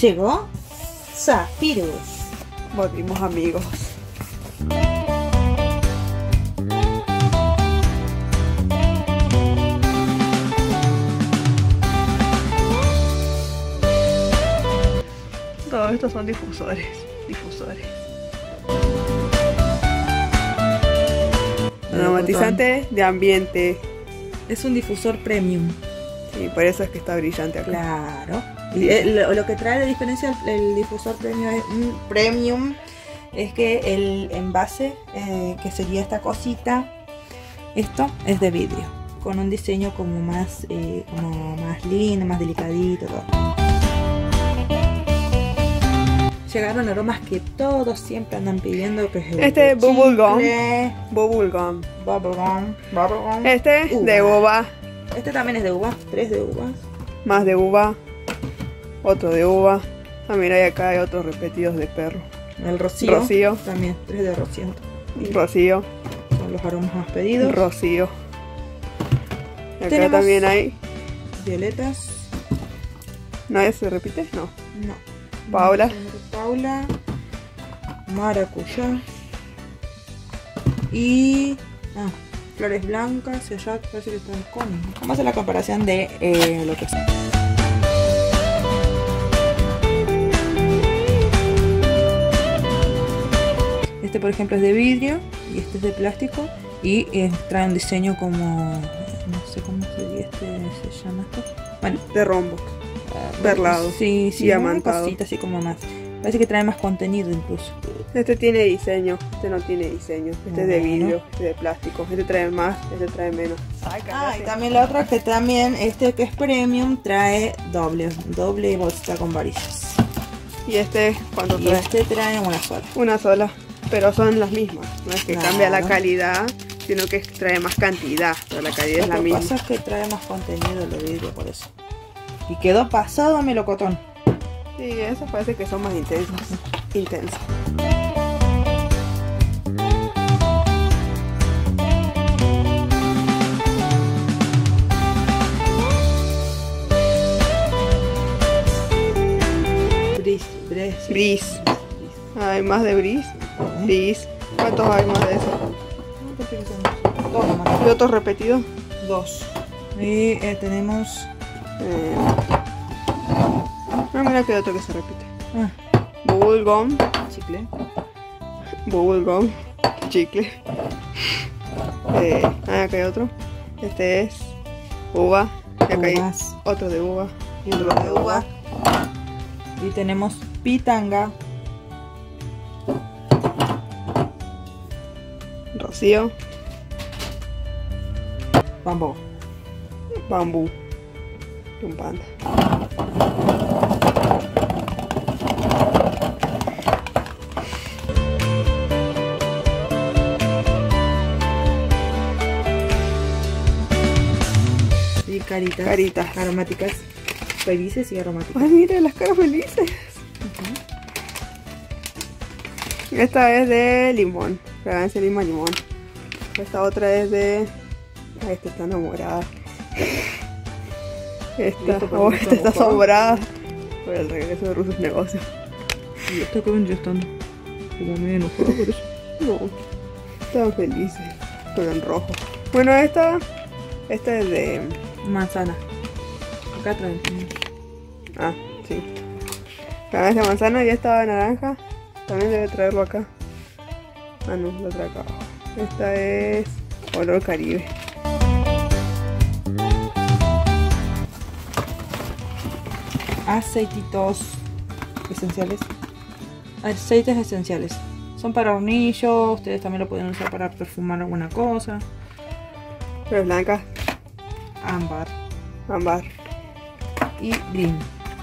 Llegó Zephyrus. Volvimos amigos. Todos estos son difusores. Aromatizante de ambiente. Es un difusor premium. Sí, por eso es que está brillante acá. Claro. Y lo que trae de diferencia el difusor premium es que el envase, que sería esta cosita, esto es de vidrio, con un diseño como más lindo, más delicadito, todo. Llegaron aromas que todos siempre andan pidiendo, que es este bubblegum. Este uva. de uva. Este también es de uva, 3 de uvas. Más de uva. Otro de uva. Ah, mira, y acá hay otros repetidos de perro. El rocío. Rocío. También, 3 de rocío. Rocío. Son los aromas más pedidos. Rocío. Y acá Tenemos también hay violetas. ¿No se repite? No. No. Paula. Paula. Maracuyá. Y flores blancas. Y allá parece que están con. Vamos a hacer la comparación de lo que es. Este por ejemplo es de vidrio y este es de plástico y trae un diseño como, no sé cómo se llama esto. Bueno, De rombo. Perlado. Sí, Diamantado. una cosita así como más. Parece que trae más contenido incluso. Este tiene diseño, este no tiene diseño. Este es de vidrio, este es de plástico. Este trae más, este trae menos. Y también la otra que también, este que es premium, trae doble bolsita con varillas. Y este, ¿cuánto Y trae? este trae una sola. Una sola. Pero son las mismas. No es que Claro. cambia la calidad, sino que trae más cantidad. Pero la calidad es la Lo que misma. pasa es que trae más contenido el de vidrio, por eso. Y quedó pasado a melocotón. Sí, esos parece que son más intensos. Intensos. Bris. Hay más de bris. Bris. ¿Cuántos hay más de eso? Dos nomás. ¿Y otros repetidos? Dos. Y tenemos. Mira que hay otro que se repite. Ah, Bubblegum. chicle. Bubblegum. Chicle. Acá hay otro. Este es uva. Y acá hay Uvas. otro de uva. Y otro de uva. Y tenemos pitanga. Rocío. Bambú. Bambú. Y un panda. Y caritas. Caritas. Aromáticas. Felices y aromáticas. Ay, mira las caras felices. Esta es de limón. Fragancia lima limón. Esta otra es de. Ay, esta está enamorada. Esta está asombrada por el regreso de Rusos Negocios. Y esta que vendría estando como medio enojada por eso. No, estaban felices, pero en rojo. Bueno, esta es de. Manzana. Acá traen. Ah, sí. Fragancia manzana, ya estaba naranja. También debe traerlo acá. Ah, no, lo trae acá abajo. Esta es olor Caribe. Aceititos esenciales. Aceites esenciales. Son para hornillos. Ustedes también lo pueden usar para perfumar alguna cosa. Flores blancas, Ámbar. ámbar, Y green.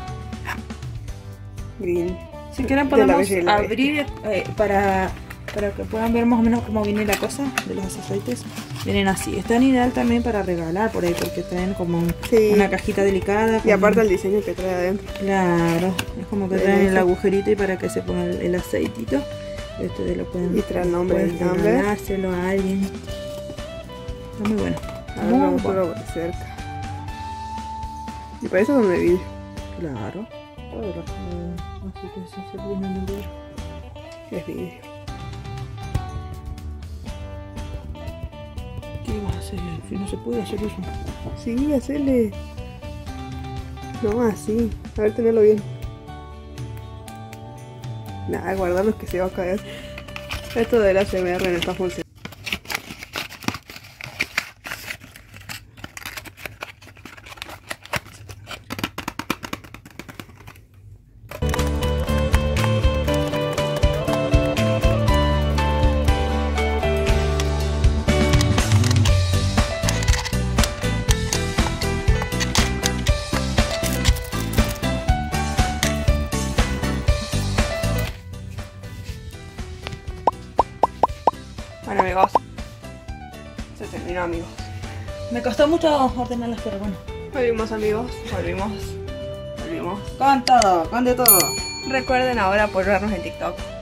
green. Si quieren De la podemos Bella y la abrir para que puedan ver más o menos cómo viene la cosa de los aceites. Vienen así. Están ideal también para regalar por ahí porque traen como Sí. una cajita delicada. Y aparte el diseño que trae adentro. Claro, es como que traen el agujerito y para que se ponga el aceitito. Ustedes lo pueden, Y trae el nombre pueden del nombre. regalárselo a alguien. Está muy bueno. A ver, vamos a verlo de cerca. Y para eso son de vidrio. Claro. Así que se viene en el video. Es vidrio. ¿Qué vas a hacer? Si no se puede hacer eso. Sí, hacele. No, así. A ver, tenerlo bien. Nada, guardarlos que se va a caer. Esto de la CMR no está funcionando. Bueno, amigos, se terminó, amigos. Me costó mucho ordenarlas, pero bueno. Volvimos, amigos, volvimos. Con todo, con de todo. Recuerden ahora apoyarnos en TikTok.